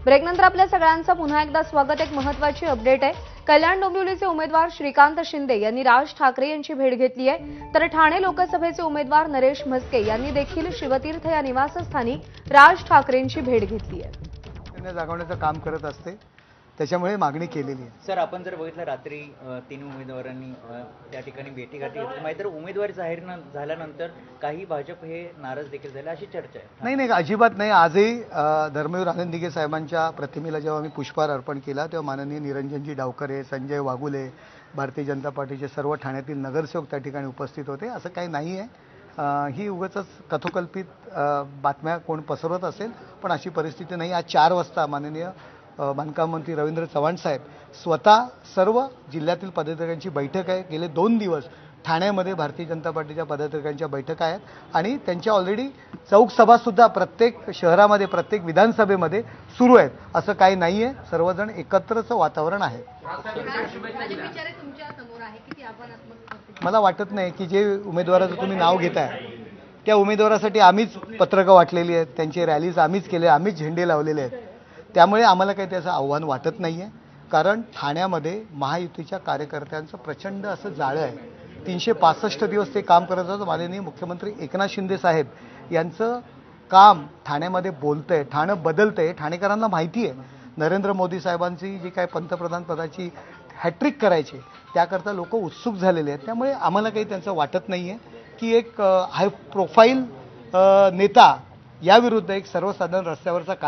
ब्रेकनंतर आपल्या सगळ्यांचं पुन्हा एकदा स्वागत। एक महत्त्वाची अपडेट आहे। कल्याण डोंबिवलीचे उमेदवार श्रीकांत शिंदे यांनी राज ठाकरे यांची भेट घेतली आहे। तर ठाणे लोकसभेचे उमेदवार नरेश म्हस्के यांनी देखील शिवतीर्थ या निवासस्थानी राज ठाकरेंची भेट घेतली आहे। त्यांना जागवण्याचं काम करत असते, त्याच्यामुळे मागणी केलेली आहे। सर, आपण जर बघितलं रात्री तीन उमेदवारांनी त्या ठिकाणी भेटी गाठी घेतली, मात्र उमेदवारी जाहीर झाल्यानंतर काही भाजप हे नाराज देखील झाले अशी चर्चा आहे। नाही, अजिबात नाही। आजही धर्मवीर आनंद दिघे साहेबांच्या प्रतिमेला जेव्हा आम्ही पुष्पहार अर्पण केला तेव्हा माननीय निरंजनजी डावकरे, संजय वाघुले, भारतीय जनता पार्टीचे सर्व ठाण्यातील नगरसेवक त्या ठिकाणी उपस्थित होते। असं काही नाही आहे, ही उगाच कथोकल्पित बातम्या कोण पसरवत असेल, पण अशी परिस्थिती नाही। आज 4 वाजता माननीय बांधकाम मंत्री रवींद्र चव्हाण साहेब स्वतः सर्व जिल्ह्यातील पदाधिकाऱ्यांची बैठक आहे। गेले 2 दिवस ठाण्यामध्ये भारतीय जनता पार्टीच्या पदाधिकाऱ्यांच्या बैठका आहेत आणि त्यांच्या ऑलरेडी चौक सभा सुद्धा प्रत्येक शहरामध्ये प्रत्येक विधानसभेमध्ये सुरू आहेत। असं काही नाही आहे, सर्वजण एकत्रचं वातावरण आहे। मला वाटत नाही की जे उमेदवाराचं तुम्ही नाव घेताय त्या उमेदवारासाठी आम्हीच पत्रकं वाटलेली आहेत, त्यांची रॅलीज आम्हीच केले, आम्हीच झेंडे लावलेले आहेत। त्यामुळे आम्हाला काही त्याचं आव्हान वाटत नाही आहे, कारण ठाण्यामध्ये महायुतीच्या कार्यकर्त्यांचं प्रचंड असं जाळं आहे। 365 दिवस ते काम करत होतं। माननीय मुख्यमंत्री एकनाथ शिंदे साहेब यांचं काम ठाण्यामध्ये बोलतंय, ठाणं बदलतंय, ठाणेकरांना माहिती आहे। नरेंद्र मोदी साहेबांची जी काय पंतप्रधान पदाची हॅट्रिक करायची त्याकरता लोक उत्सुक झालेले आहेत। त्यामुळे आम्हाला काही त्यांचं वाटत नाही आहे की एक हाय प्रोफाईल नेता याविरुद्ध एक सर्वसाधारण रस्त्यावरचा